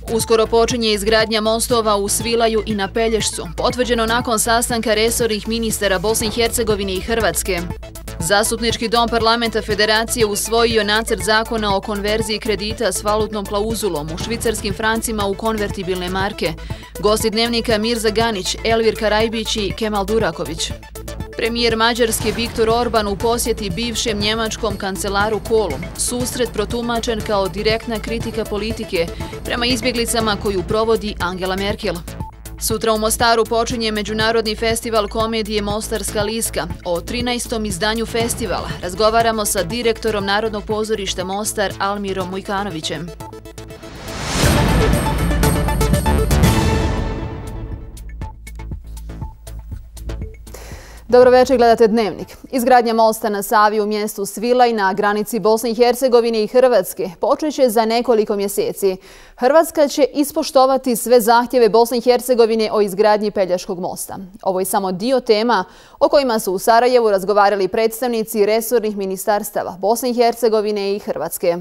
Uskoro počinje izgradnja mostova u Svilaju i na Pelješcu, potvrđeno nakon sastanka resornih ministara Bosne i Hercegovine i Hrvatske. Zastupnički dom parlamenta Federacije usvojio nacrt zakona o konverziji kredita s valutnom klauzulom u švicarskim francima u konvertibilne marke. Gosti dnevnika Mirza Ganić, Elvir Karajbić i Kemal Duraković. Premijer Mađarske Viktor Orban u posjeti bivšem njemačkom kancelaru Kohlu. Susret protumačen kao direktna kritika politike prema izbjeglicama koju provodi Angela Merkel. Sutra u Mostaru počinje Međunarodni festival komedije Mostarska liska. O 13. izdanju festivala razgovaramo sa direktorom Narodnog pozorišta Mostar Almirom Mujkanovićem. Dobro večer, gledate Dnevnik. Izgradnja mosta na Savi u mjestu Svilaj na granici Bosne i Hercegovine i Hrvatske počeće za nekoliko mjeseci. Hrvatska će ispoštovati sve zahtjeve Bosne i Hercegovine o izgradnji Pelješkog mosta. Ovo je samo dio tema o kojima su u Sarajevu razgovarali predstavnici resornih ministarstava Bosne i Hercegovine i Hrvatske.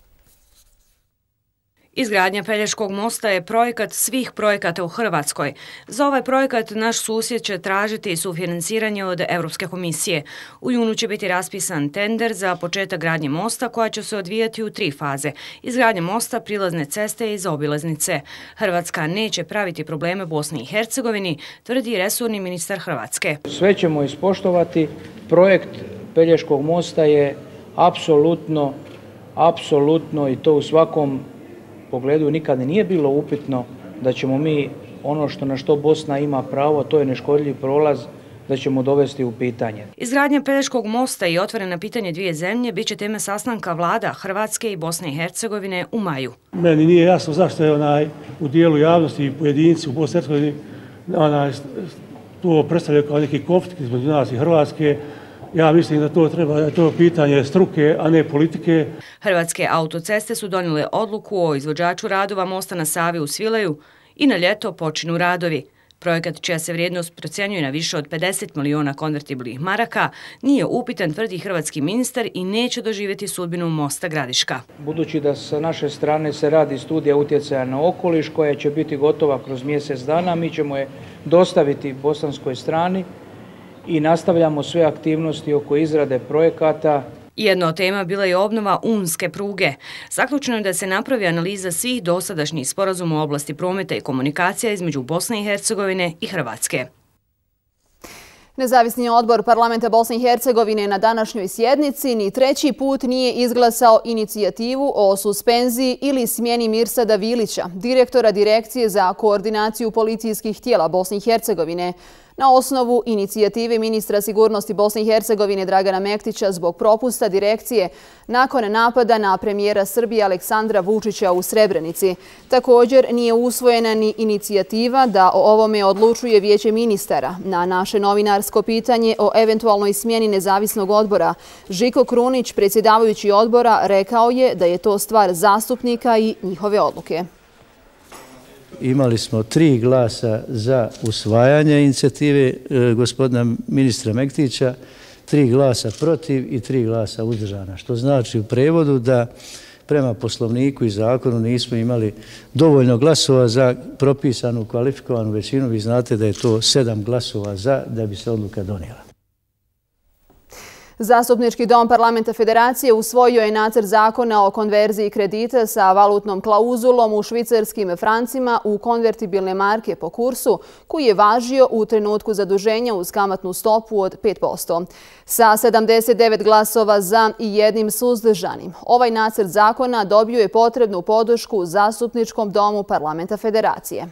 Izgradnja Pelješkog mosta je projekat svih projekata u Hrvatskoj. Za ovaj projekat naš susjed će tražiti sufinanciranje od Europske komisije. U junu će biti raspisan tender za početak gradnje mosta koja će se odvijati u 3 faze. Izgradnja mosta, prilazne ceste i zaobilaznice. Hrvatska neće praviti probleme Bosni i Hercegovini, tvrdi resorni ministar Hrvatske. Sve ćemo ispoštovati. Projekt Pelješkog mosta je apsolutno i to u svakom pogledu nikada nije bilo upitno da ćemo mi ono na što Bosna ima pravo, to je neškodljiv prolaz, da ćemo dovesti u pitanje. Izgradnja Pelješkog mosta i otvorena pitanje dvije zemlje bit će tema sastanka vlada Hrvatske i Bosne i Hercegovine u maju. Meni nije jasno zašto je u dijelu javnosti i pojedinci u Bosni i Hercegovini to predstavljaju kao neki konflikt između nas i Hrvatske. Ja mislim da je to pitanje struke, a ne politike. Hrvatske autoceste su donijele odluku o izvođaču radova mosta na Savi u Svilaju i na ljeto počinu radovi. Projekat, čija se vrijednost procjenjuje na više od 50 miliona konvertibilnih maraka, nije upitan, tvrdi hrvatski ministar, i neće doživjeti sudbinu mosta Gradiška. Budući da sa naše strane se radi studija utjecaja na okoliš koja će biti gotova kroz mjesec dana, mi ćemo je dostaviti bosanskoj strani i nastavljamo sve aktivnosti oko izrade projekata. Jedna od tema bila je obnova Unske pruge. Zaključeno je da se napravi analiza svih dosadašnjih sporazuma u oblasti prometa i komunikacija između Bosne i Hercegovine i Hrvatske. Nezavisni odbor parlamenta Bosne i Hercegovine na današnjoj sjednici ni treći put nije izglasao inicijativu o suspenziji ili smjeni Mirsada Vilića, direktora Direkcije za koordinaciju policijskih tijela Bosne i Hercegovine, na osnovu inicijative ministra sigurnosti Bosne i Hercegovine Dragana Mektića zbog propusta direkcije nakon napada na premijera Srbije Aleksandra Vučića u Srebrenici. Također nije usvojena ni inicijativa da o ovome odlučuje Vijeće ministara. Na naše novinarsko pitanje o eventualnoj smjeni nezavisnog odbora, Žiko Krunić, predsjedavajući odbora, rekao je da je to stvar zastupnika i njihove odluke. Imali smo 3 glasa za usvajanje inicijative gospodina ministra Mektića, 3 glasa protiv i 3 glasa uzdržana, što znači u prevodu da prema poslovniku i zakonu nismo imali dovoljno glasova za propisanu kvalifikovanu većinu. Vi znate da je to 7 glasova za da bi se odluka donijela. Zastupnički dom parlamenta Federacije usvojio je nacrt zakona o konverziji kredita sa valutnom klauzulom u švicarskim francima u konvertibilne marke po kursu koji je važio u trenutku zaduženja uz kamatnu stopu od 5%. Sa 79 glasova za i 1 suzdržanim, ovaj nacrt zakona dobio je potrebnu podršku u Zastupničkom domu parlamenta Federacije.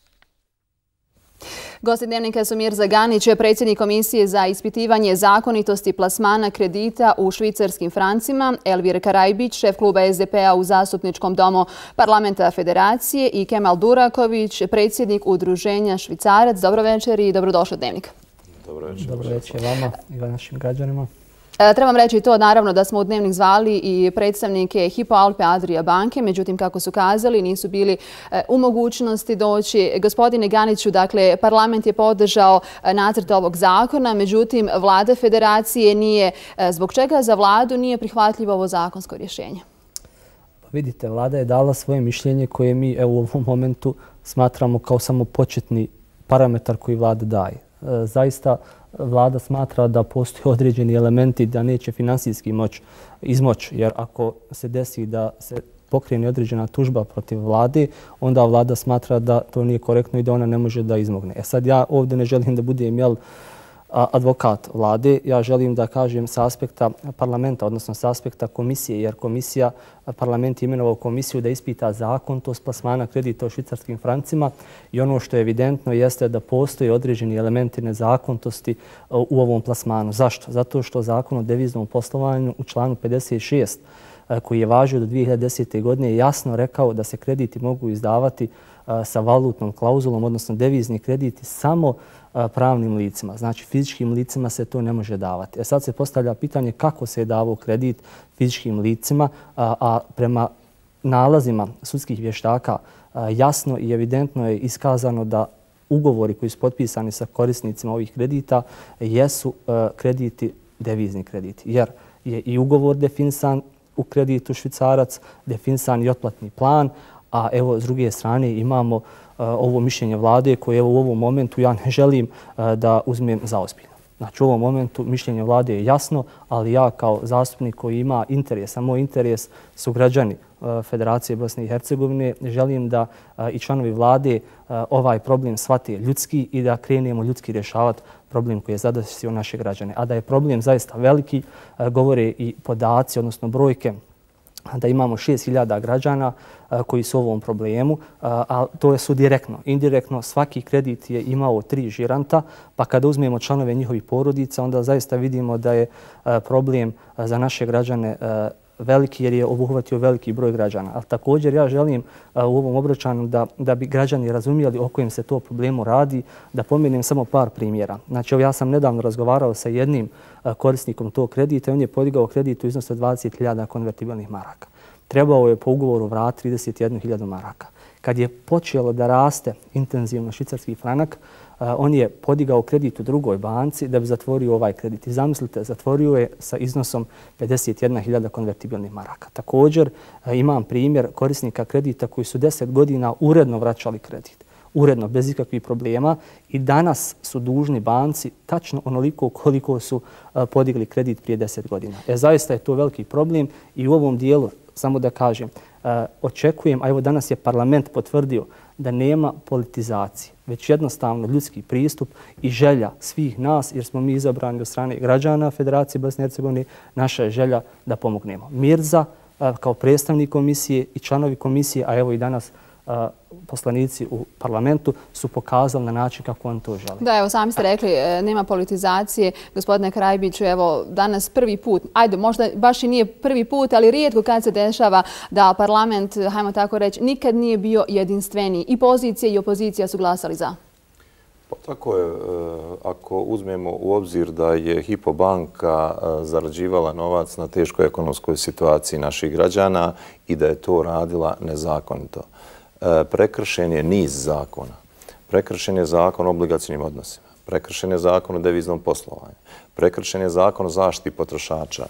Gosti Dnevnika su Mirza Ganić, predsjednik Komisije za ispitivanje zakonitosti plasmana kredita u švicarskim francima, Elvir Karajbić, šef kluba SDP-a u Zastupničkom domu parlamenta Federacije, i Kemal Duraković, predsjednik udruženja Švicarac. Dobro večer i dobrodošli u Dnevnik. Dobro večer vama i našim građanima. Trebam reći to naravno da smo u Dnevnik zvali i predstavnike Hypo Alpe Adria banke, međutim kako su kazali nisu bili u mogućnosti doći. Gospodine Ganiću, dakle parlament je podržao nacrt ovog zakona, međutim vlada Federacije nije. Zbog čega za vladu nije prihvatljivo ovo zakonsko rješenje? Vidite, vlada je dala svoje mišljenje koje mi u ovom momentu smatramo kao samo početni parametar koji vlada daje. Zaista vlada smatra da postoje određeni elementi da neće finansijski izmoći, jer ako se desi da se pokrene određena tužba protiv vlade, onda vlada smatra da to nije korektno i da ona ne može da izmogne. Sad ja ovdje ne želim da budem advokat vlade, ja želim da kažem sa aspekta parlamenta, odnosno sa aspekta komisije, jer parlament je imenovao komisiju da ispita zakonitost plasmana kredita u švicarskim francima i ono što je evidentno jeste da postoje određeni elementi nezakonitosti u ovom plasmanu. Zašto? Zato što zakon o deviznom poslovanju u članu 56 koji je važio do 2010. godine je jasno rekao da se krediti mogu izdavati sa valutnom klauzulom, odnosno devizni krediti samo pravnim licima. Znači fizičkim licima se to ne može davati. Sad se postavlja pitanje kako se je davao kredit fizičkim licima, a prema nalazima sudskih vještaka jasno i evidentno je iskazano da ugovori koji su potpisani sa korisnicima ovih kredita jesu krediti, devizni krediti. Jer je i ugovor definisan u kreditu švicarac, definisan i otplatni plan, a evo s druge strane imamo ovo mišljenje vlade koje u ovom momentu ja ne želim da uzmem za ozbiljno. Znači u ovom momentu mišljenje vlade je jasno, ali ja kao zastupnik koji ima interes, a moj interes su građani Federacije Bosne i Hercegovine, želim da i članovi vlade ovaj problem shvate ljudski i da krenemo ljudski rješavati problem koji je zadesio naše građane. A da je problem zaista veliki, govore i podaci, odnosno brojke, da imamo 6.000 građana koji su u ovom problemu, a to su direktno. Indirektno svaki kredit je imao 3 žiranta, pa kada uzmemo članove njihovih porodica, onda zaista vidimo da je problem za naše građane veliki jer je obuhvatio veliki broj građana. Ali također ja želim u ovom obraćanju da bi građani razumijeli o kojem se to problemu radi, da pomenem samo par primjera. Znači, ja sam nedavno razgovarao sa jednim korisnikom tog kredita i on je podigao kredit u iznosu 20.000 konvertibilnih maraka. Trebao je po ugovoru vratiti 31.000 maraka. Kad je počelo da raste intenzivno švicarski franak, on je podigao kredit u drugoj banci da bi zatvorio ovaj kredit. I zamislite, zatvorio je sa iznosom 51.000 konvertibilnih maraka. Također imam primjer korisnika kredita koji su 10 godina uredno vraćali kredit. Uredno, bez ikakvih problema i danas su dužni banci tačno onoliko koliko su podigli kredit prije 10 godina. Zaista je to veliki problem i u ovom dijelu, samo da kažem, očekujem, a evo danas je parlament potvrdio da nema politizacije, već jednostavno ljudski pristup i želja svih nas, jer smo mi izabrani od strane građana Federacije Bosne i Hercegovine, naša je želja da pomognemo. Mirza kao predstavnik komisije i članovi komisije, a evo i danas poslanici u parlamentu su pokazali na način kako on to želi. Da, evo sami ste rekli, nema politizacije. Gospodine Krajbiću, evo danas prvi put, ajde možda baš i nije prvi put, ali rijetko kad se dešava da parlament, hajmo tako reći, nikad nije bio jedinstveniji. I pozicija i opozicija su glasali za. Pa tako je. Ako uzmemo u obzir da je Hypo banka zarađivala novac na teškoj ekonomskoj situaciji naših građana i da je to radila nezakonito. Prekršen je niz zakona. Prekršen je zakon o obligacijnim odnosima. Prekršen je zakon o deviznom poslovanju. Prekršen je zakon o zaštiti potrošača.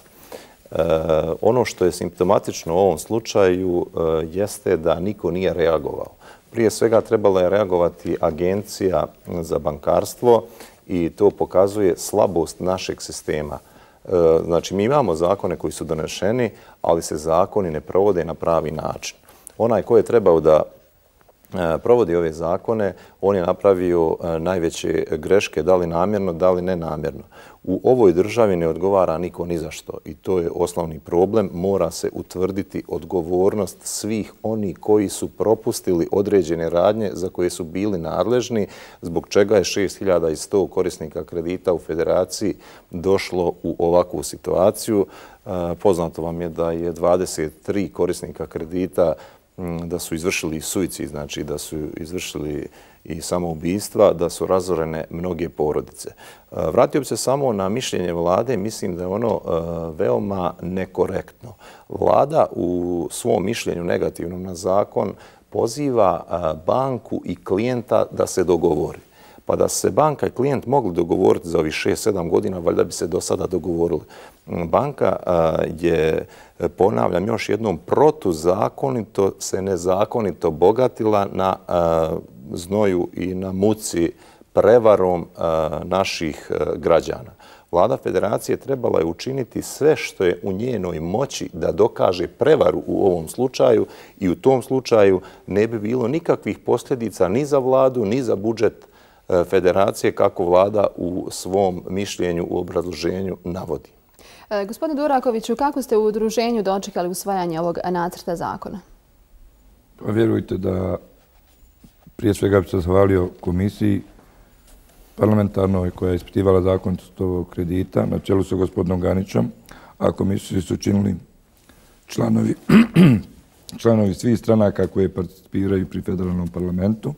Ono što je simptomatično u ovom slučaju jeste da niko nije reagovao. Prije svega trebala je reagovati Agencija za bankarstvo i to pokazuje slabost našeg sistema. Znači, mi imamo zakone koji su donešeni, ali se zakoni ne provode na pravi način. Onaj ko je trebao da provodi ove zakone, on je napravio najveće greške, da li namjerno, da li nenamjerno. U ovoj državi ne odgovara niko ni za što i to je osnovni problem. Mora se utvrditi odgovornost svih oni koji su propustili određene radnje za koje su bili nadležni, zbog čega je 6.100 korisnika kredita u Federaciji došlo u ovakvu situaciju. Poznato vam je da je 23 korisnika kredita da su izvršili suicid, znači da su izvršili i samoubistva, da su razorene mnoge porodice. Vratio bi se samo na mišljenje vlade, mislim da je ono veoma nekorektno. Vlada u svom mišljenju negativnom na zakon poziva banku i klijenta da se dogovori. Pa da se banka i klijent mogli dogovoriti za ovih 6-7 godina, valjda bi se do sada dogovorili. Banka je, ponavljam još jednom, protuzakonito se nezakonito bogatila na znoju i na muci prevarom naših građana. Vlada Federacije trebala je učiniti sve što je u njenoj moći da dokaže prevaru u ovom slučaju i u tom slučaju ne bi bilo nikakvih posljedica ni za vladu, ni za budžet Federacije, kako vlada u svom mišljenju u obrazloženju navodi. Gospodine Durakoviću, kako ste u udruženju dočekali usvajanje ovog nacrta zakona? Pa vjerujte da prije svega bi se zahvalio komisiji parlamentarnoj koja je ispitivala zakonitost ovog kredita na čelu sa gospodinom Ganićom, a komisiju su učinili članovi svih stranaka koje participiraju pri federalnom parlamentu.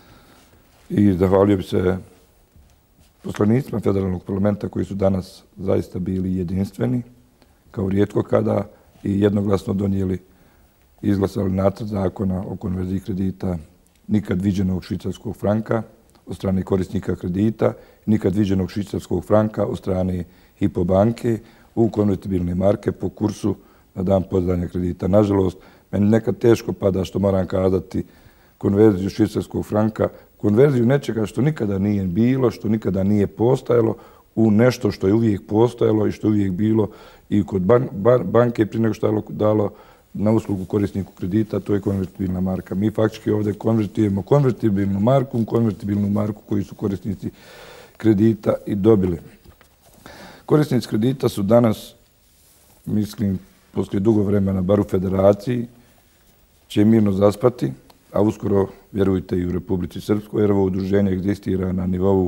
I zahvalio bi se poslanicima federalnog parlamenta koji su danas zaista bili jedinstveni, kao rijetko kada, i jednoglasno donijeli i izglasali nacrt zakona o konverziji kredita nikad viđenog švicarskog franka od strane korisnika kredita, nikad viđenog švicarskog franka od strane Hypo banke u konvertibilne marke po kursu na dan podizanja kredita. Nažalost, meni nekad teško pada što moram kazati konverziju švicarskog franka, konverziju nečega što nikada nije bilo, što nikada nije postojalo, u nešto što je uvijek postojalo i što je uvijek bilo i kod banke prije nego što je dalo na uslugu korisniku kredita, to je konvertibilna marka. Mi faktički ovdje konvertujemo konvertibilnu marku koju su korisnici kredita i dobili. Korisnici kredita su danas, mislim, poslije dugo vremena, bar u Federaciji, će mirno zaspati, a uskoro, vjerujte, i u Republici Srpskoj, jer ovo udruženje egzistira na nivou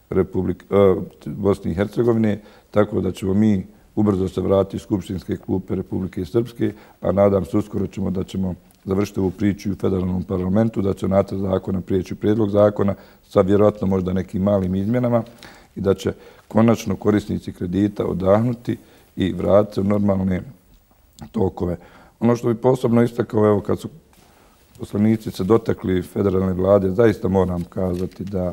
Bosne i Hercegovine, tako da ćemo mi ubrzo se vratiti u skupštinske klupe Republike Srpske, a nadam se uskoro da ćemo završiti ovu priču u federalnom parlamentu, da će nacrt zakona prijeći u prijedlog zakona sa vjerojatno možda nekim malim izmjenama i da će konačno korisnici kredita odahnuti i vratiti se u normalne tokove. Ono što bi posebno istakao, evo kad su poslanici se dotakli federalne vlade, zaista moram kazati da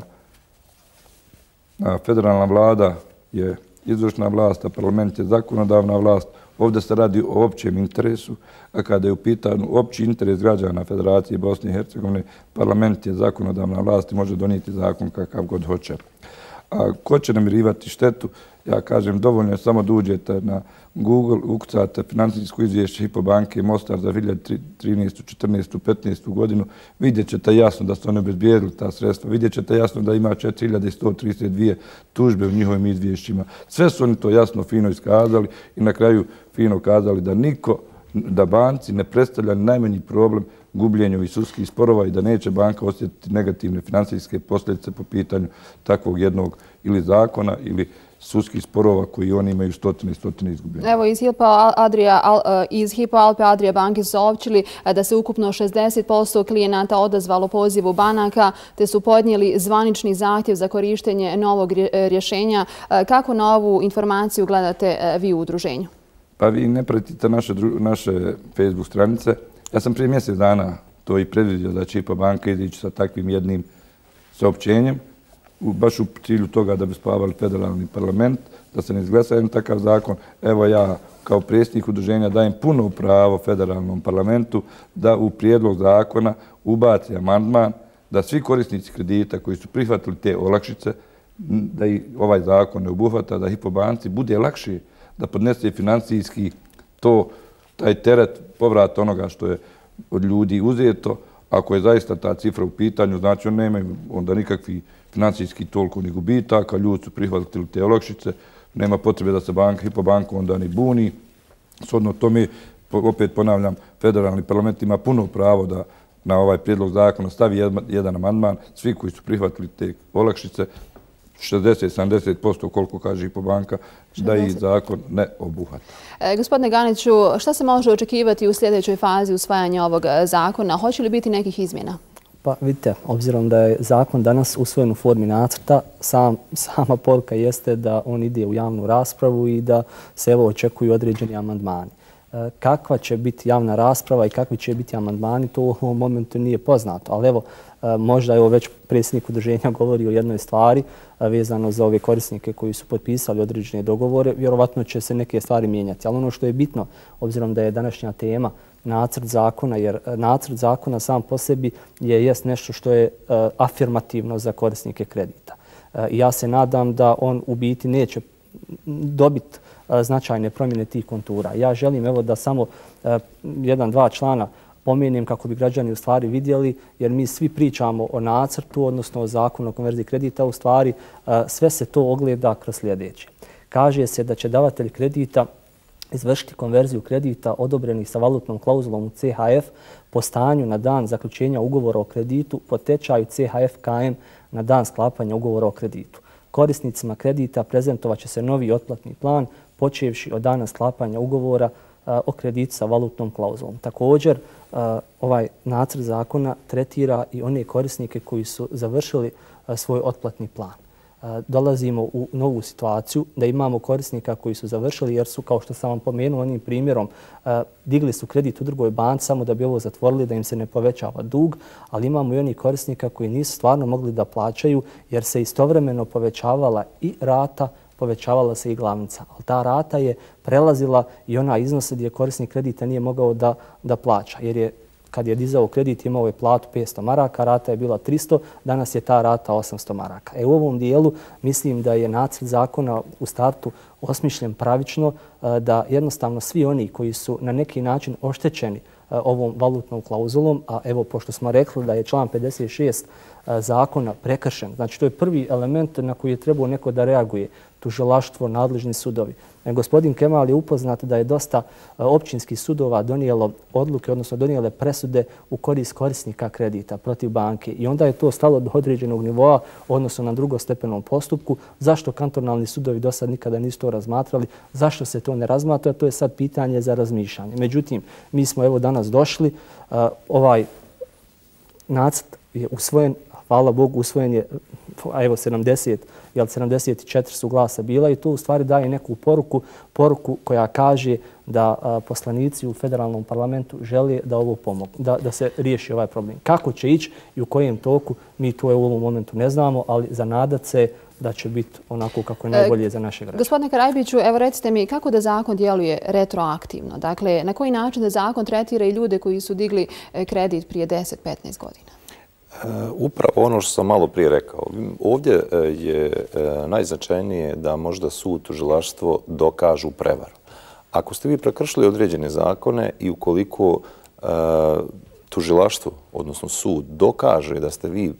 federalna vlada je izvršna vlast, a parlament je zakonodavna vlast. Ovdje se radi o općem interesu, a kada je u pitanju opći interes građana Federacije Bosne i Hercegovine, parlament je zakonodavna vlast i može donijeti zakon kakav god hoće. A ko će namirivati štetu? Ja kažem, dovoljno je samo da uđete na Google, ukucate financijsko izvješće Hypo banke Mostar za 2013. 14. 15. godinu, vidjet ćete jasno da su oni obezbijedili ta sredstva, vidjet ćete jasno da ima 4132 tužbe u njihovim izvješćima. Sve su oni to jasno, fino iskazali i na kraju fino kazali da banci ne predstavlja najmanji problem gubljenju i sudskih sporova i da neće banka osjetiti negativne financijske posljedice po pitanju takvog jednog ili zakona ili sudskih sporova koji oni imaju stotine i stotine izgubljenih. Evo, iz Hypo Alpe Adria banke su saopćili da se ukupno 60% klijenata odazvalo pozivu banaka, te su podnijeli zvanični zahtjev za korištenje novog rješenja. Kako na ovu informaciju gledate vi u udruženju? Pa vi ne pratite naše Facebook stranice. Ja sam prije mjesec dana to i predvidio da će Hypo banka izići sa takvim jednim saopćenjem, baš u cilju toga da bi spavali federalni parlament, da se ne izglasa jedan takav zakon. Evo ja kao predsjednik udruženja dajem puno pravo federalnom parlamentu da u prijedlog zakona ubaci amandman da svi korisnici kredita koji su prihvatili te olakšice, da i ovaj zakon ne obuhvata, da Hypo banci bude lakše da podnese financijski taj teret povrata onoga što je od ljudi uzeto. Ako je zaista ta cifra u pitanju, znači oni nemaju onda nikakvi financijski toliko ni gubitaka, ljudi su prihvatili te olakšice, nema potrebe da se Hypo banka onda ni buni. Shodno tome, opet ponavljam, federalni parlament ima puno pravo da na ovaj prijedlog zakona stavi jedan amandman, svi koji su prihvatili te olakšice, 60-70% koliko kaže Hypo banka, da i zakon ne obuhvata. Gospodine Ganiću, šta se može očekivati u sljedećoj fazi usvajanja ovog zakona? Hoće li biti nekih izmjena? Pa vidite, obzirom da je zakon danas usvojen u formi nacrta, sama poruka jeste da on ide u javnu raspravu i da se evo očekuju određeni amandmani. Kakva će biti javna rasprava i kakvi će biti amandmani, to u ovom momentu nije poznato. Ali evo, možda evo već predsjednik udruženja govori o jednoj stvari vezano za ove korisnike koji su potpisali određene dogovore. Vjerovatno će se neke stvari mijenjati. Ali ono što je bitno, obzirom da je današnja tema nacrt zakona, jer nacrt zakona sam po sebi jest nešto što je afirmativno za korisnike kredita. I ja se nadam da on u biti neće dobiti značajne promjene tih kontura. Ja želim evo da samo jedan, dva člana pomenem kako bi građani u stvari vidjeli, jer mi svi pričamo o nacrtu, odnosno o zakonu o konverziji kredita, u stvari sve se to ogleda kroz sljedeće. Kaže se da će davatelj kredita izvršiti konverziju kredita odobrenih sa valutnom klauzulom u CHF po stanju na dan zaključenja ugovora o kreditu po tečaju CHF KM na dan sklapanja ugovora o kreditu. Korisnicima kredita prezentovat će se novi otplatni plan počevši od dana sklapanja ugovora o kreditu sa valutnom klauzulom. Također, ovaj nacrt zakona tretira i one korisnike koji su završili svoj otplatni plan. Dolazimo u novu situaciju da imamo korisnika koji su završili jer su, kao što sam vam pomenuo onim primjerom, digli su kredit u drugoj banci samo da bi ovo zatvorili, da im se ne povećava dug, ali imamo i onih korisnika koji nisu stvarno mogli da plaćaju jer se istovremeno povećavala i rata, povećavala se i glavnica. Ali ta rata je prelazila i ona iznosa gdje korisnik kredita nije mogao da plaća, jer je kad je dizao kredit imao je platu 500 maraka, rata je bila 300, danas je ta rata 800 maraka. U ovom dijelu mislim da je nacrt zakona u startu osmišljen pravično, da jednostavno svi oni koji su na neki način oštećeni ovom valutnom klauzulom, a evo pošto smo rekli da je član 56 zakona prekršen, znači to je prvi element na koji je trebao neko da reaguje, tužilaštvo, nadležni sudovi. Gospodin Kemal je upoznat da je dosta općinskih sudova donijelo odluke, odnosno donijele presude u korist korisnika kredita protiv banke i onda je to stalo do određenog nivoa, odnosno na drugostepenom postupku. Zašto kantonalni sudovi do sad nikada nisu to razmatrali? Zašto se to ne razmatra? To je sad pitanje za razmišljanje. Međutim, mi smo evo danas došli, ovaj nacrt je usvojen, hvala Bogu, usvojen je, a evo 74 su glasa bila i to u stvari daje neku poruku koja kaže da poslanici u federalnom parlamentu žele da ovo pomogu, da se riješi ovaj problem. Kako će ići i u kojem toku, mi to u ovom momentu ne znamo, ali za nadat se da će biti onako kako je najbolje za naše građane. Gospodine Karajbiću, evo recite mi kako da zakon djeluje retroaktivno? Dakle, na koji način da zakon tretira i ljude koji su digli kredit prije 10-15 godina? Upravo ono što sam malo prije rekao. Ovdje je najznačajnije da možda sud, tužilaštvo dokažu prevaru. Ako ste vi prekršili određene zakone i ukoliko tužilaštvo, odnosno sud, dokaže da ste vi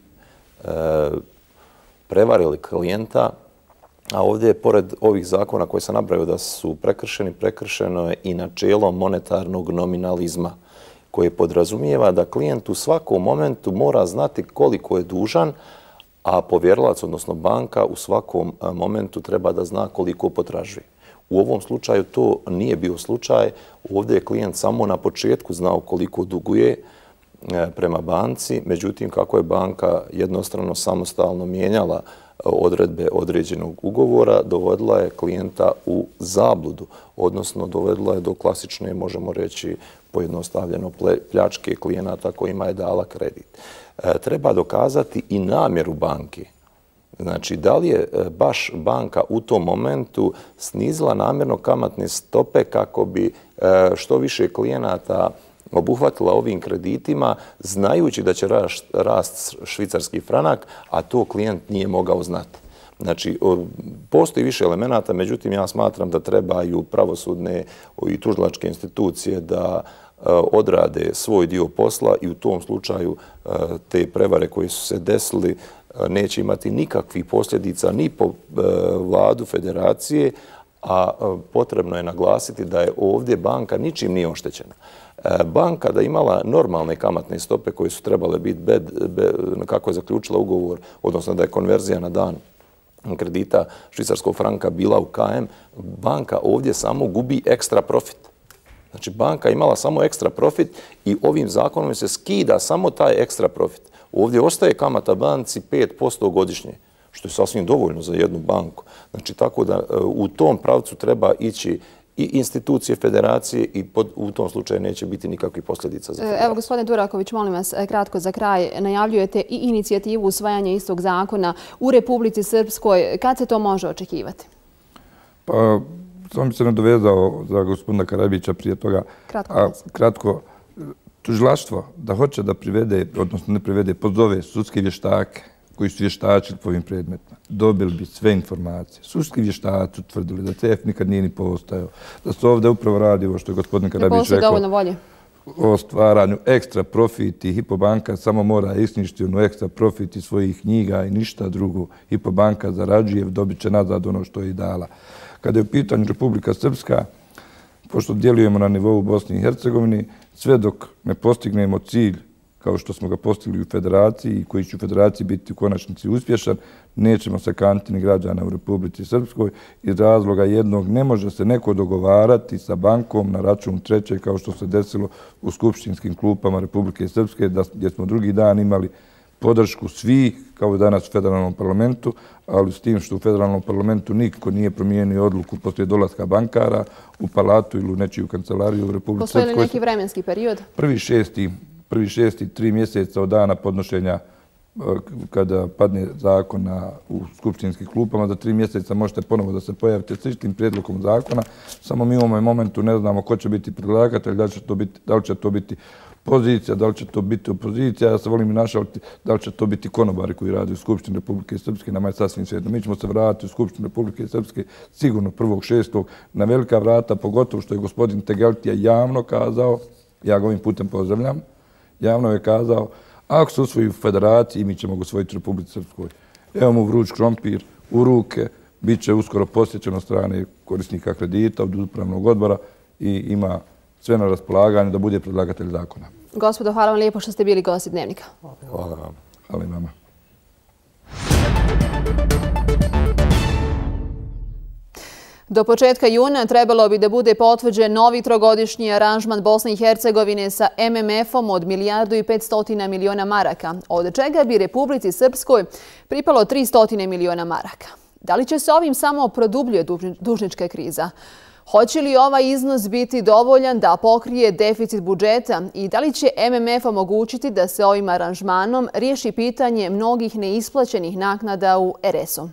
prevarili klijenta, a ovdje, pored ovih zakona koje sam nabrojao da su prekršeni, prekršeno je i načelo monetarnog nominalizma, koje podrazumijeva da klijent u svakom momentu mora znati koliko je dužan, a povjerilac, odnosno banka, u svakom momentu treba da zna koliko potražuje. U ovom slučaju to nije bio slučaj. Ovdje je klijent samo na početku znao koliko duguje prema banci, međutim kako je banka jednostrano samostalno mijenjala odredbe određenog ugovora, dovodila je klijenta u zabludu, odnosno dovedila je do klasične, možemo reći, pojednostavljeno pljačke klijenata kojima je dala kredit. Treba dokazati i namjeru banke. Znači, da li je baš banka u tom momentu snizila namjerno kamatne stope kako bi što više klijenata obuhvatila ovim kreditima, znajući da će rast švicarski franak, a to klijent nije mogao znati. Znači, postoji više elemenata, međutim, ja smatram da trebaju pravosudne i tužilačke institucije da odrade svoj dio posla i u tom slučaju te prevare koje su se desili neće imati nikakvih posljedica ni po vladu federacije, a potrebno je naglasiti da je ovdje banka ničim nije oštećena. Banka da imala normalne kamatne stope koje su trebale biti kako je zaključila ugovor, odnosno da je konverzija na dan kredita švicarskog franka bila u KM, banka ovdje samo gubi ekstra profit. Znači, banka imala samo ekstra profit i ovim zakonom se skida samo taj ekstra profit. Ovdje ostaje kamata banci 5% godišnje, što je sasvim dovoljno za jednu banku. Znači, tako da u tom pravcu treba ići i institucije federacije i u tom slučaju neće biti nikakvih posljedica za federaciju. Evo, gospodine Duraković, molim vas, kratko za kraj, najavljujete i inicijativu usvajanja istog zakona u Republici Srpskoj. Kad se to može očekivati? Pa, samo bi se nadovezao za gospodina Karabića prije toga. Kratko, tužilaštvo da hoće da privede, odnosno ne privede, pozove sudske vještake koji su vještačili po ovim predmetima, dobili bi sve informacije. Sudski vještaci utvrdili da CEF nikad nije ni postojao, da se ovdje upravo radi ovo što je gospodin Karabić rekao o stvaranju ekstra profiti. Hipobanka samo mora isništi ono ekstra profiti svojih knjiga i ništa drugo. Hipobanka zarađuje, dobit će nazad ono što je i dala. Kada je u pitanju Republika Srpska, pošto djelujemo na nivou Bosne i Hercegovine, sve dok ne postignemo cilj kao što smo ga postigli u federaciji i koji će u federaciji biti u konačnici uspješan, nećemo se kaniti ni građana u Republici Srpskoj. Iz razloga jednog, ne može se neko dogovarati sa bankom na račun treće kao što se desilo u skupštinskim klupama Republike Srpske, gdje smo drugi dan imali podršku svih, kao i danas u federalnom parlamentu, ali s tim što u federalnom parlamentu niko nije promijenio odluku poslije dolaska bankara u palatu ili u nečiju kancelariju u Republici Srpskoj. Postoji li neki vremenski period? Prvi šesti, 3 mjeseca od dana podnošenja kada padne zakon u skupštinskim klupama, za 3 mjeseca možete ponovo da se pojavite s istim prijedlogom zakona. Samo mi u ovom momentu ne znamo ko će biti predlagatelj, da li će to biti pozicija, da li će to biti opozicija. Ja se volim i našaliti da li će to biti konobari koji radi u Skupštini Republike Srpske. Nama je sasvim svejedno. Mi ćemo se vratiti u Skupštinu Republike Srpske sigurno 1.6. na velika vrata, pogotovo što je gospodin Tegeltija javno kazao, ja ga ovim putem pozdravljam, javno je kazao, ako se usvoji u federaciji, mi ćemo ga usvojiti u Republici Srpskoj. Evo mu vruć krompir u ruke, bit će uskoro posjećen od strane korisnika kredita od upravnog odbora i ima sve na raspolaganju da bude predlagatelj zakona. Gospodo, hvala vam lijepo što ste bili gosti Dnevnika. Hvala vam. Hvala i vama. Do početka juna trebalo bi da bude potvrđen novi trogodišnji aranžman Bosne i Hercegovine sa MMF-om od 1,5 milijardi maraka, od čega bi Republici Srpskoj pripalo 300 miliona maraka. Da li će se ovim samo produbljuje dužnička kriza? Hoće li ovaj iznos biti dovoljan da pokrije deficit budžeta i da li će MMF omogućiti da se ovim aranžmanom riješi pitanje mnogih neisplaćenih naknada u RS-u?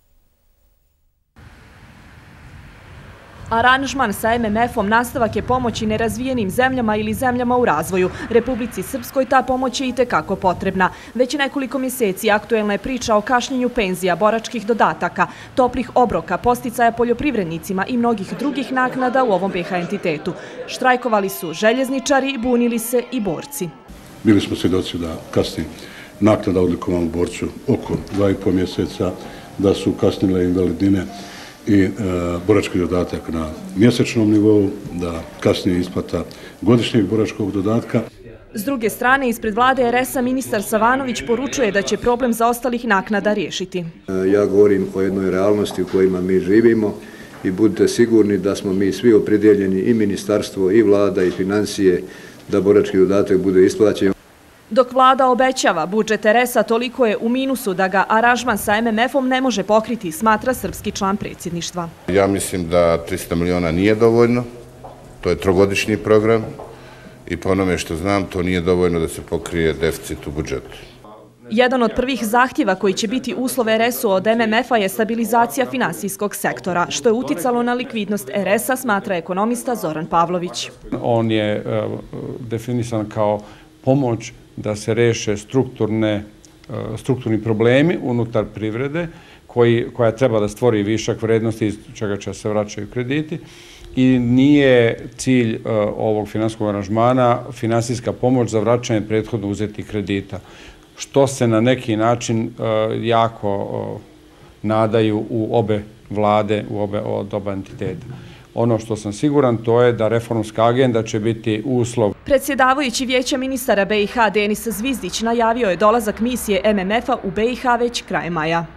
Aranžman sa MMF-om nastavak je pomoći nerazvijenim zemljama ili zemljama u razvoju. Republici Srpskoj ta pomoć je itekako potrebna. Već nekoliko mjeseci aktuelna je priča o kašnjenju penzija, boračkih dodataka, toplih obroka, posticaja poljoprivrednicima i mnogih drugih naknada u ovom BiH entitetu. Štrajkovali su željezničari, bunili se i borci. Bili smo svjedoci da kasni naknada odlikovanom borcu oko 2,5 mjeseca, da su kasnile invalidnine i borački dodatak na mjesečnom nivou, da kasnije isplata godišnjeg boračkog dodatka. S druge strane, ispred vlade RS-a ministar Savanović poručuje da će problem zaostalih naknada riješiti. Ja govorim o jednoj realnosti u kojima mi živimo i budite sigurni da smo mi svi opredjeljeni, i ministarstvo, i vlada, i financije, da borački dodatak bude isplaćen. Dok vlada obećava, budžet RS-a toliko je u minusu da ga aranžman sa MMF-om ne može pokriti, smatra srpski član predsjedništva. Ja mislim da 300 miliona nije dovoljno, to je trogodišnji program i po onome što znam to nije dovoljno da se pokrije deficit u budžetu. Jedan od prvih zahtjeva koji će biti uslov RS-u od MMF-a je stabilizacija finansijskog sektora, što je uticalo na likvidnost RS-a, smatra ekonomista Zoran Pavlović. On je definisan kao pomoć da se reše strukturni problemi unutar privrede koja treba da stvori višak vrednosti iz čega će se vraćaju krediti i nije cilj ovog finansijskog aranžmana finansijska pomoć za vraćanje prethodno uzetih kredita, što se na neki način jako nadaju u obe vlade, u oba entiteta. Ono što sam siguran to je da reformska agenda će biti uslov. Predsjedavajući Vijeća ministara BiH Denis Zvizdić najavio je dolazak misije MMF-a u BiH već krajem maja.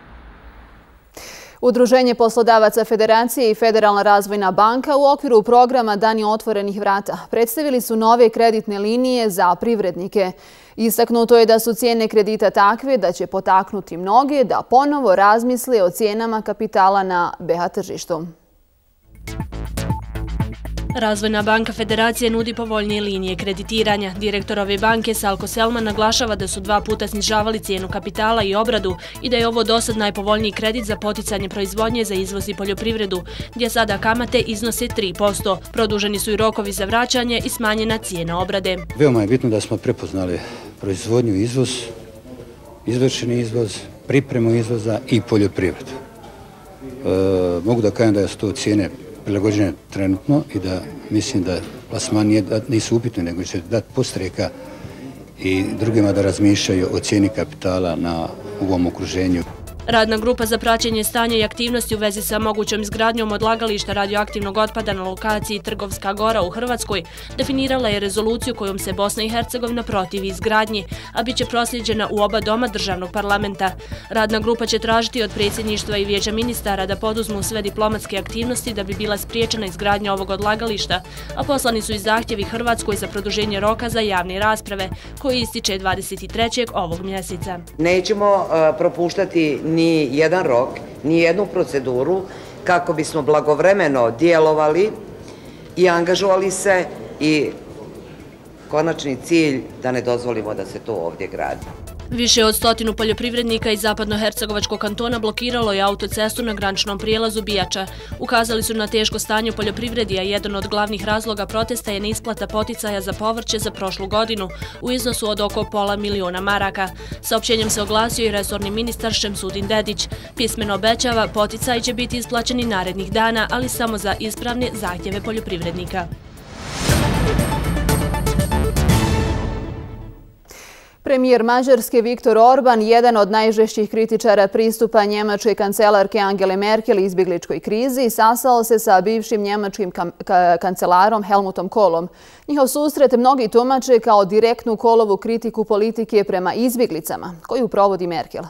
Udruženje poslodavaca Federacije i Federalna razvojna banka u okviru programa Dani otvorenih vrata predstavili su nove kreditne linije za privrednike. Istaknuto je da su cijene kredita takve da će potaknuti mnoge da ponovo razmisle o cijenama kapitala na BiH tržištu. Razvojna banka Federacije nudi povoljnije linije kreditiranja. Direktor ove banke Salko Selman naglašava da su 2 puta snižavali cijenu kapitala i obradu i da je ovo dosad najpovoljniji kredit za poticanje proizvodnje za izvoz i poljoprivredu, gdje sada kamate iznose 3%. Produženi su i rokovi za vraćanje i smanjena cijena obrade. Veoma je bitno da smo prepoznali proizvodnju i izvoz, izvršeni izvoz, pripremu izvoza i poljoprivredu. Mogu da kažem da su to cijene prilagođene trenutno i da mislim da plasmani nisu upitni, nego će dati postreka i drugima da razmišljaju o cijeni kapitala na ovom okruženju. Radna grupa za praćenje stanja i aktivnosti u vezi sa mogućom izgradnjom odlagališta radioaktivnog otpada na lokaciji Trgovska Gora u Hrvatskoj definirala je rezoluciju kojom se Bosna i Hercegovina protivi izgradnji, a bit će prosljeđena u oba doma državnog parlamenta. Radna grupa će tražiti od predsjedništva i vijeća ministara da poduzmu sve diplomatske aktivnosti da bi bila spriječena izgradnja ovog odlagališta, a poslani su i zahtjevi Hrvatskoj za produženje roka za javne rasprave, koji ističe 23. ovog mjeseca. Nećemo propuštati ni jedan rok, ni jednu proceduru kako bismo blagovremeno djelovali i angažovali se i konačni cilj da ne dozvolimo da se to ovdje gradi. Više od 100 poljoprivrednika iz zapadnohercegovačkog kantona blokiralo je autocestu na graničnom prijelazu Bijača. Ukazali su na teško stanje u poljoprivredi, a jedan od glavnih razloga protesta je neisplata poticaja za povrće za prošlu godinu u iznosu od oko $500.000 maraka. Saopćenjem se oglasio i resorni ministar Šemsudin Dedić. Pismeno obećava, poticaji će biti isplaćeni narednih dana, ali samo za ispravne zahtjeve poljoprivrednika. Premijer Mađarske Viktor Orban, jedan od najžešćih kritičara pristupa njemačke kancelarke Angele Merkel izbjegličkoj krizi, sastao se sa bivšim njemačkim kancelarom Helmutom Kohlom. Njihov susret mnogi tumače kao direktnu Kohlovu kritiku politike prema izbjeglicama koju provodi Merkel.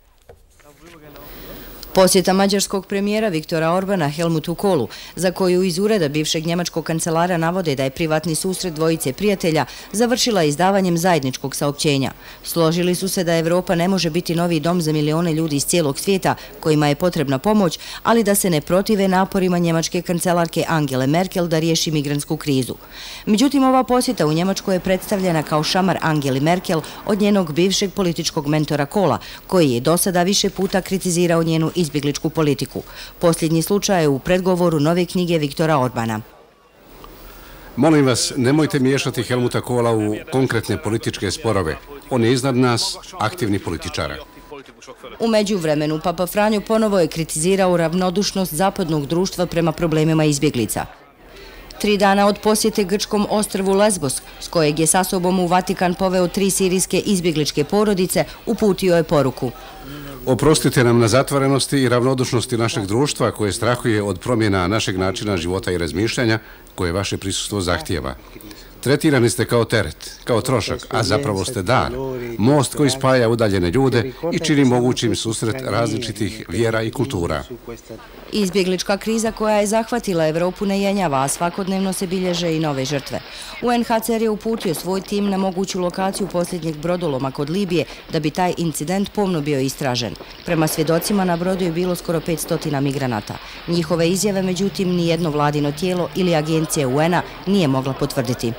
Posjeta mađarskog premijera Viktora Orbana Helmutu Kohlu, za koju iz ureda bivšeg njemačkog kancelara navode da je privatni susret dvojice prijatelja, završila izdavanjem zajedničkog saopćenja. Složili su se da Evropa ne može biti novi dom za milione ljudi iz cijelog svijeta kojima je potrebna pomoć, ali da se ne protive naporima njemačke kancelarke Angele Merkel da riješi migrantsku krizu. Međutim, ova posjeta u Njemačkoj je predstavljena kao šamar Angeli Merkel od njenog bivšeg političkog mentora Kohla, koji je do sada više puta kritizirao njenu izbjegličku politiku. Posljednji slučaj je u predgovoru nove knjige Viktora Orbana. Molim vas, nemojte miješati Helmuta Kohla u konkretne političke sporove. On je iznad nas, aktivni političara. U međuvremenu, Papa Franjo ponovo je kritizirao ravnodušnost zapadnog društva prema problemima izbjeglica. 3 dana od posjete grčkom ostrvu Lesbos, s kojeg je sa sobom u Vatikan poveo 3 sirijske izbjegličke porodice, uputio je poruku. Oprostite nam na zatvorenosti i ravnodušnosti našeg društva koje strahuje od promjena našeg načina života i razmišljanja koje vaše prisustvo zahtijeva. Tretirani ste kao teret, kao trošak, a zapravo ste dar, most koji spaja udaljene ljude i čini mogućim susret različitih vjera i kultura. Izbjeglička kriza koja je zahvatila Evropu ne jenjava, a svakodnevno se bilježe i nove žrtve. UNHCR je uputio svoj tim na moguću lokaciju posljednjeg brodoloma kod Libije da bi taj incident pomno bio istražen. Prema svjedocima na brodu je bilo skoro 500 migranata. Njihove izjave, međutim, nijedno vladino tijelo ili agencija UN-a nije mogla potvrditi.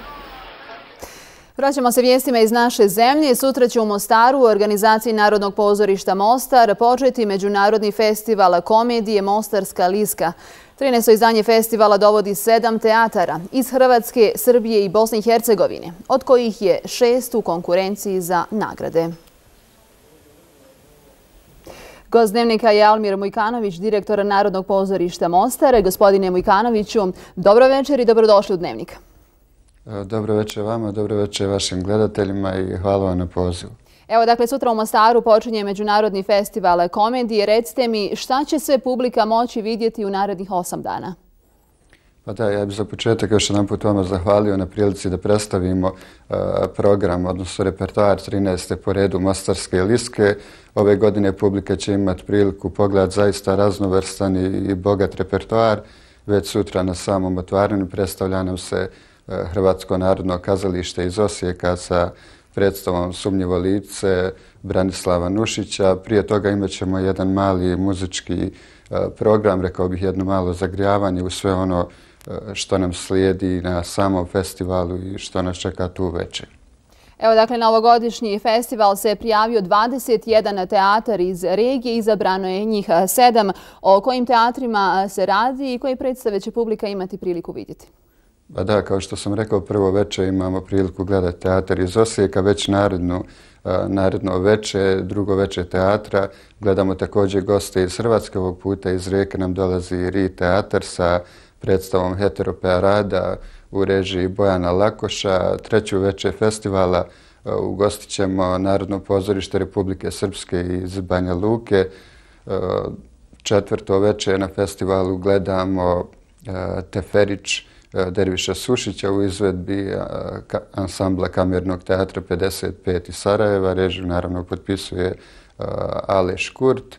Vraćamo se vijestima iz naše zemlje. Sutra će u Mostaru u organizaciji Narodnog pozorišta Mostar početi Međunarodni festival komedije Mostarska liska. 13. izdanje festivala dovodi 7 teatara iz Hrvatske, Srbije i Bosne i Hercegovine, od kojih je 6 u konkurenciji za nagrade. Gost Dnevnika je Almir Mujkanović, direktor Narodnog pozorišta Mostar. Gospodine Mujkanoviću, dobro večer i dobrodošli u Dnevnik. Dobro večer vama, dobro večer vašim gledateljima i hvala vam na pozivu. Evo, dakle, sutra u Mostaru počinje Međunarodni festival komedije. Recite mi, šta će sve publika moći vidjeti u narednih 8 dana? Pa da, ja bih za početak još jedan put vama zahvalio na prilici da predstavimo program, odnosno repertoar 13. po redu Mostarske liske. Ove godine publika će imati priliku pogledati zaista raznovrstan i bogat repertoar. Već sutra na samom otvaranju predstavlja nam se Hrvatsko narodno kazalište iz Osijeka sa predstavom Sumnjivo lice Branislava Nušića. Prije toga imat ćemo jedan mali muzički program, rekao bih jedno malo zagrijavanje u sve ono što nam slijedi na samom festivalu i što nas čeka tu večer. Evo, dakle, na ovogodišnji festival se prijavio 21 teatar iz regije, izabrano je njih 7. O kojim teatrima se radi i koje predstave će publika imati priliku vidjeti? Pa da, kao što sam rekao, prvo večer imamo priliku gledati teatar iz Osijeka, već naredno večer, drugo večer teatra. Gledamo također goste iz Hrvatske, ovog puta iz Rijeke nam dolazi RI teatar sa predstavom Heteropearada u režiji Bojana Lakoša. Treću večer festivala ugostit ćemo Narodno pozorište Republike Srpske iz Banja Luke. Četvrto večer na festivalu gledamo Teferić Derviša Sušića u izvedbi ansambla Kamernog teatra 55 iz Sarajeva. Režiju naravno potpisuje Aleš Kurt.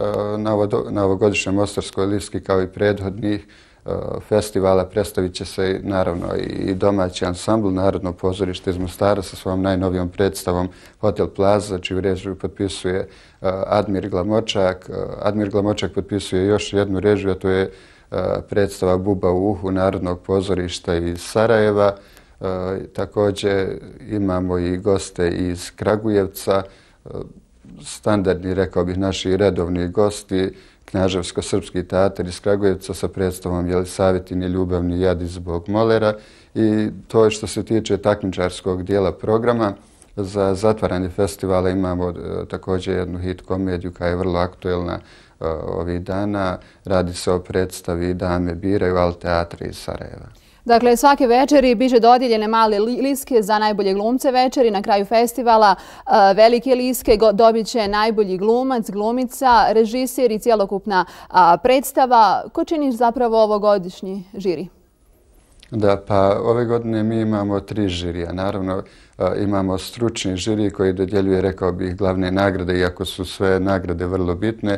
Na ovogodišnjem Mostarskoj listi kao i prethodnih festivala predstavit će se naravno i domaći ansambl Narodno pozorište iz Mostara sa svojom najnovijom predstavom Hotel Plaza, čiju režiju potpisuje Admir Glamočak. Admir Glamočak potpisuje još jednu režiju, a to je predstava Buba u uhu Narodnog pozorišta iz Sarajeva. Također imamo i goste iz Kragujevca, standardni, rekao bih, naši redovni gosti, Knjaževsko-srpski teatar iz Kragujevca sa predstavom Jelisavitini ljubavni jad iz Bog Molera. I to je što se tiče takmičarskog dijela programa. Za zatvaranje festivala imamo također jednu hit komediju koja je vrlo aktuelna ovih dana. Radi se o predstavi Dame biraju Al teatra iz Sarajeva. Dakle, svake večeri biće dodijeljene male liske za najbolje glumce večeri. Na kraju festivala velike liske dobit će najbolji glumac, glumica, režiser i cjelokupna predstava. Ko čini zapravo ovogodišnji žiri? Da, pa ove godine mi imamo 3 žirija. Naravno, imamo stručni žiri koji dodjeljuje, rekao bih, glavne nagrade, iako su sve nagrade vrlo bitne.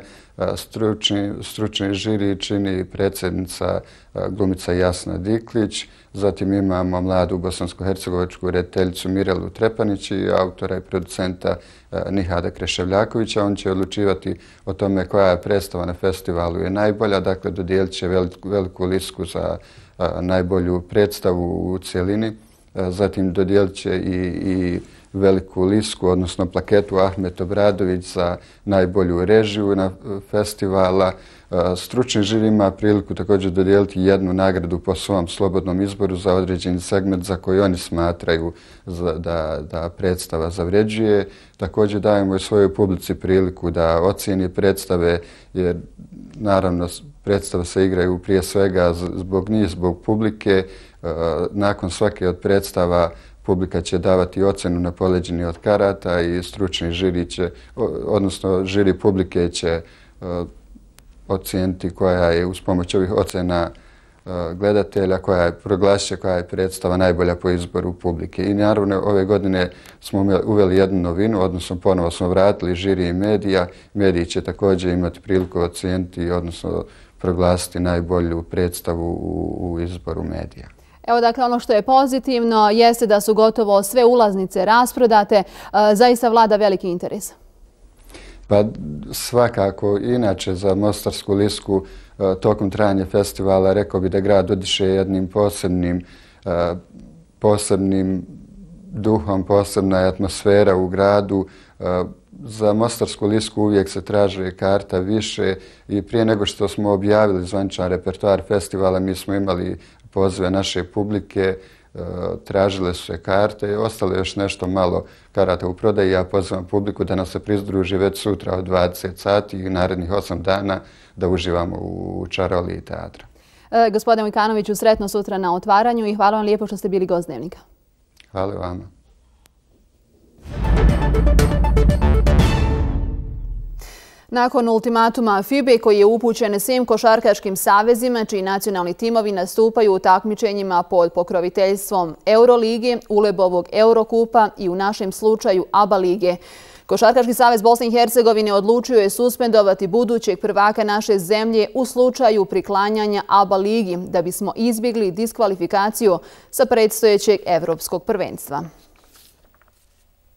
Stručni žiri čini predsjednica glumica Jasna Diklić, zatim imamo mladu bosansko-hercegovačku rediteljicu Mirelu Trepanić i autora i producenta Nihada Kreševljakovića. On će odlučivati o tome koja je predstava na festivalu je najbolja, dakle dodijelit će veliku lisku za najbolju predstavu u cijelini. Zatim dodijelit će i veliku lisku, odnosno plaketu Ahmet Obradović za najbolju režiju na festivala. Stručni žiri ima priliku također dodijeliti jednu nagradu po svom slobodnom izboru za određeni segment za koji oni smatraju da predstava zavređuje. Također dajemo i svojoj publici priliku da ocijeni predstave, jer naravno predstave se igraju prije svega zbog njih, zbog publike. Nakon svake od predstava publika će davati ocenu na poleđini od karata i stručni žiri će, odnosno žiri publike će ocijeniti koja je uz pomoć ovih ocena gledatelja, proglasit koja je predstava najbolja po izboru publike. I naravno ove godine smo uveli jednu novinu, odnosno ponovo smo vratili žiri i medija. Mediji će također imati priliku ocijeniti, odnosno proglasiti najbolju predstavu u izboru medija. Evo, dakle, ono što je pozitivno jeste da su gotovo sve ulaznice rasprodate. Zaista vlada veliki interes. Pa svakako, inače za Mostarsku lisku tokom trajanja festivala rekao bi da grad odiše jednim posebnim duhom, posebna je atmosfera u gradu. Za Mostarsku lisku uvijek se traže karta više i prije nego što smo objavili zvaničan repertoar festivala mi smo imali pozive naše publike, tražile su se karte i ostalo je još nešto malo karata u prodaji. Ja pozivam publiku da nas se pridruži već sutra od 20 sati i narednih 8 dana da uživamo u čaroliji teatra. Gospodine Vujkanoviću, sretno sutra na otvaranju i hvala vam lijepo što ste bili gost Dnevnika. Hvala vama. Nakon ultimatuma FIBA koji je upućen svim košarkaškim savezima čiji nacionalni timovi nastupaju u takmičenjima pod pokroviteljstvom Eurolige, Ulebovog Eurokupa i u našem slučaju ABA lige, Košarkaški savez Bosne i Hercegovine odlučio je suspendovati budućeg prvaka naše zemlje u slučaju priklanjanja ABA ligi da bismo izbjegli diskvalifikaciju sa predstojećeg evropskog prvenstva.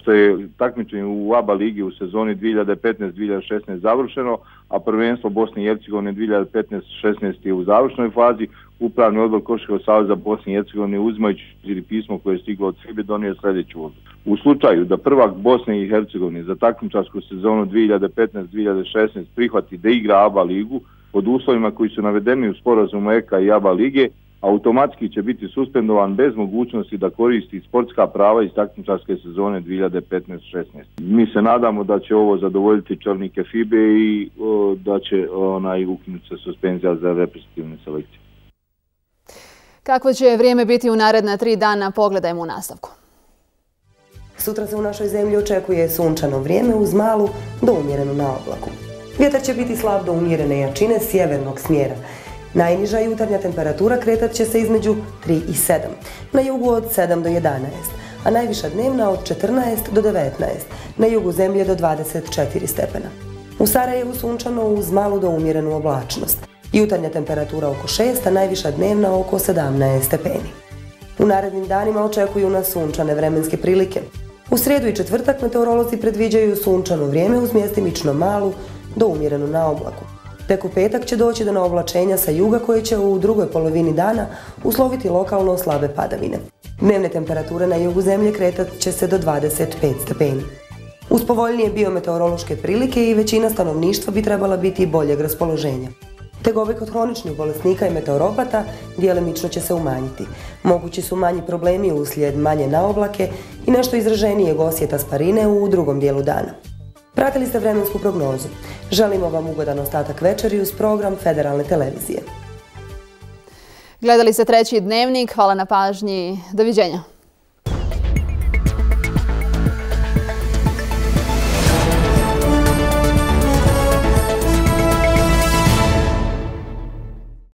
pošto je takmičenje u ABA ligi u sezoni 2015-2016 završeno, a prvenstvo Bosne i Hercegovine 2015-16 je u završnoj fazi, Upravni odbor Košarkaškog saveza Bosne i Hercegovine, uzimajući pismo koje je stiglo od Srbije, donio sljedeću odluku. U slučaju da prvak Bosne i Hercegovine za takmičarsku sezonu 2015-2016 prihvati da igra ABA ligu pod uslovima koji su navedeni u sporazumu EKA i ABA lige, automatski će biti suspendovan bez mogućnosti da koristi sportska prava iz takmičarske sezone 2015-16. Mi se nadamo da će ovo zadovoljiti čelnike FIBE i da će ukinuti se suspenzija za reprezentativne selekcije. Kako će vrijeme biti u naredna 3 dana, pogledajmo u nastavku. Sutra se u našoj zemlji očekuje sunčano vrijeme uz malu do umjerenu naoblaku. Vjetar će biti slab do umjerene jačine sjevernog smjera. Najniža jutarnja temperatura kretat će se između 3 i 7, na jugu od 7 do 11, a najviša dnevna od 14 do 19, na jugu zemlje do 24 stepena. U Sarajevu sunčano uz malu do umjerenu oblačnost. Jutarnja temperatura oko 6, a najviša dnevna oko 17 stepeni. U narednim danima očekuju nas sunčane vremenske prilike. U srijedu i četvrtak meteorolozi predviđaju sunčano vrijeme uz mjestimično malu do umjerenu naoblaku. Tek u petak će doći do naoblačenja sa juga koje će u drugoj polovini dana usloviti lokalno slabe padavine. Dnevne temperature na jugu zemlje kretat će se do 25 stepeni. Uz povoljnije biometeorološke prilike i većina stanovništva bi trebala biti boljeg raspoloženja. Tegobe kod hroničnih bolesnika i meteoropata djelimično će se umanjiti. Mogući su manji problemi uslijed manje naoblake i nešto izraženijeg osjeta sparine u drugom dijelu dana. Pratili ste vremensku prognozu. Želimo vam ugodan ostatak večeri uz program Federalne televizije. Gledali ste Treći dnevnik. Hvala na pažnji. Doviđenja.